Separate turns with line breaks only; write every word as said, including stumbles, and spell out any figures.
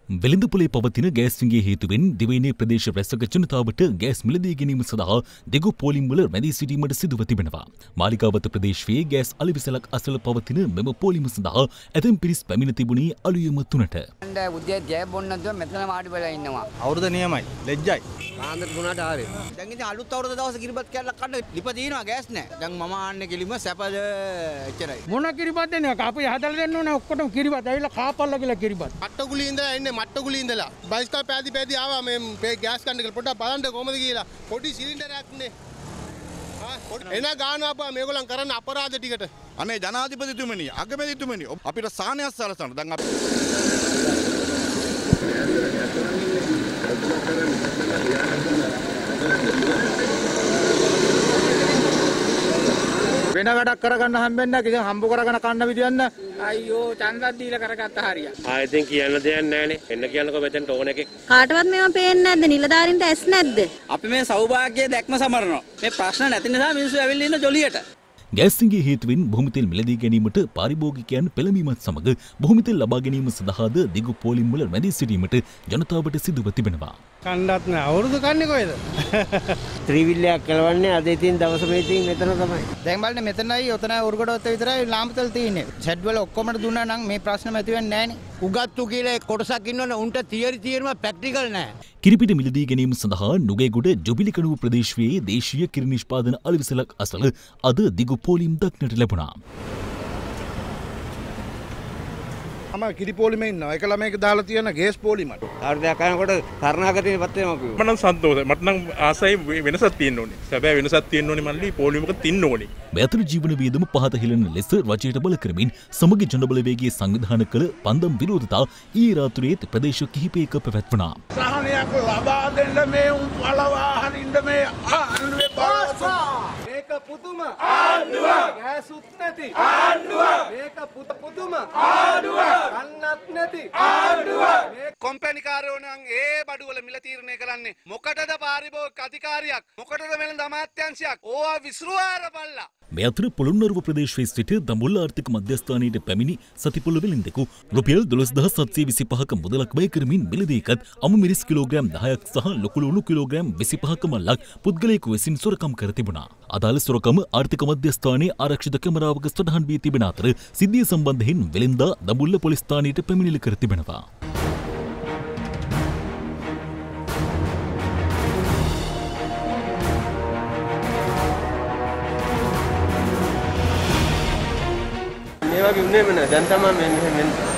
වෙළඳපොලේ පවතින ගෑස් හිඟේ හේතුවෙන් දිවයිනේ ප්‍රදේශ රැසක ජනතාවට ගෑස් මිලදී ගැනීම සඳහා දෙගු පෝලිම් වල රැඳී සිටීමට සිදුව තිබෙනවා. මාලිගාවත ප්‍රදේශයේ ගෑස් අලිවිසලක් අසල පවතින මෙම පෝලිම සඳහා ඇතැම් පිරිස් පැමිණ තිබුණේ අලුයම තුනට.
උදේ ජය බොන්න නැතුව මෙතන වාඩි වෙලා ඉන්නවා.
අවුරුද්ද නියමයි. ලැජ්ජයි.
කාන්දර තුනට ආවේ. දැන් ඉතින් අලුත් අවුරුද්ද දවස් කිරිබත් කැල්ලක් කන්න ලිප දිනනවා ගෑස් නැහැ. දැන් මම ආන්නේ කිලිම සැපද එච්චරයි.
මොන කිරිබත් දෙන්නේ? අපි හදලා දෙන්න ඕනේ ඔක්කොටම කිරිබත්. ඇවිල්ලා කාපල්ලා කියලා කිරිබත්.
මට්ටකුලි ඉඳලා එන්නේ මට්ටකුලි ඉඳලා. බයිස්කෝප් පැදි පැදි ආවා මේ ගෑස් ගන්න කියලා පොඩ්ඩක් බලන්න කොහමද කියලා. පොඩි සිලින්ඩරයක් නේ. ආ එන ගාන අපා මේගොල්ලන් කරන්න අපරාධ ටිකට.
අනේ ජනාධිපතිතුමනි අගමැතිතුමනි අපිට සාහනයක් සලසන්න. දැන් අපි
වෙන වැඩක් කරගන්න හම්බෙන්නේ නැහැ. කිසිම හම්බ කරගෙන කන්න විදියක් නැහැ.
අයියෝ ඡන්දක් දීලා කරගත්ත හරිය.
ආයෙත් කියන්න දෙයක් නැහැනේ. එන්න කියන්නකෝ මෙතෙන්ට ඕන එකේ.
කාටවත් මේව පේන්නේ නැද්ද? නිලධාරින්ට ඇස් නැද්ද?
අපි මේ සෞභාග්‍ය දැක්ම සමරනවා. මේ ප්‍රශ්න නැති නිසා මිනිස්සු ඇවිල්ලා ඉන්න ජොලියට.
ගෑස් හිඟේ හේතුවෙන් බොහොමතෙල් මිලදී ගැනීමට පාරිභෝගිකයන් පෙළඹීමත් සමග බොහොමතෙල් ලබා ගැනීම සඳහාද දිගු පෝලිම් වල රැඳී සිටීමට ජනතාවට සිදුව තිබෙනවා.
කණ්ඩත් නෑ. අවුරුදු කන්නේ කොහෙද?
ත්‍රිවිල්ලයක් කලවන්නේ අද ඉතින් දවස මේ ඉතින් මෙතන තමයි.
දැන් බලන්න මෙතනයි ඔතනයි උරුගඩොත් විතරයි ලාම්පතල් තියෙන්නේ. සෙට් වල ඔක්කොම දුන්නා නම් මේ ප්‍රශ්න ඇති වෙන්නේ නෑනේ.
උගත්තු කියලා කොටසක් ඉන්නවනේ උන්ට තියරි තියෙනවා ප්‍රැක්ටිකල් නෑ.
කිරිපිටි මිලදී ගැනීම සඳහා නුගේගොඩ ජුබිලිකණුව ප්‍රදේශයේ දේශීය කිරි නිෂ්පාදන අලවිසලක් අසල අද දිගු පෝලිම් දක්නට ලැබුණා.
මම කිරි පොලිමේ ඉන්නවා. ඒක ළමයික දාලා තියෙන ගෑස් පොලිමට.
හරිදයක් කරනකොට තරණාගතේ පත් වෙනවා කිව්වා.
මම නම් සන්තෝෂයි. මට නම් ආසයි වෙනසක් තියෙන්න ඕනේ. සැබෑ වෙනසක් තියෙන්න ඕනේ මල්ලි පොලිමක තින්න ඕනේ.
මේ අතර ජීවන වියදම පහත හෙළන ලෙස රජයට බල කරමින් සමගි ජනබලවේගයේ සංවිධානය කළ පන්දම් විරෝධතා ඊයේ රාත්‍රියේ ප්‍රදේශ කිහිපයක පැවැත්වුණා.
සහනයක් ලබා දෙන්න මේ උන් පළවා හරින්න මේ ආණ්ඩුවේ බලවත්.
මේක පුදුම ආණ්ඩුවක්. ගෑසුත් නැති ආණ්ඩුවක්. මේක පුදුම ආණ්ඩුවක්. කන්නත් නැති ආණ්ඩුවක්.
කොම්පැනිකාරයෝ නම් ඒ බඩුවල මිල තීරණය කරන්නේ මොකටද පාරිභෝගික අධිකාරියක් මොකටද වෙළඳ අමාත්‍යාංශයක් ඕවා විසිරුවාර බල්ලා.
මේ අතර පොළොන්නරුව ප්‍රදේශයේ සිට දඹුල්ල ආර්ථික මධ්‍යස්ථානයට පැමිණි සතිපොළ වෙළෙන්දෙකු රුපියල් දොළොස් දහස් සත්සිය විසිපහක මුදලක් වැය කරමින් මිලදීකත් අමු මිරිස් කිලෝග්‍රෑම් දහයක් සහ ලොකු ලුණු කිලෝග්‍රෑම් විසිපහක මල්ලක් පුද්ගලයෙකු විසින් සොරකම් කර තිබුණා. අදාළ සොරකම ආර්ථික මධ්‍යස්ථානයේ ආරක්ෂිත කැමරාවක සටහන් වී තිබෙන අතර සිද්ධිය සම්බන්ධයෙන් වෙළෙන්දා දඹුල්ල පොලිස් ස්ථානයට පැමිණිලි කර තිබෙනවා.
මේ වගේ උන්නේ මම දැන් තමයි මෙන්න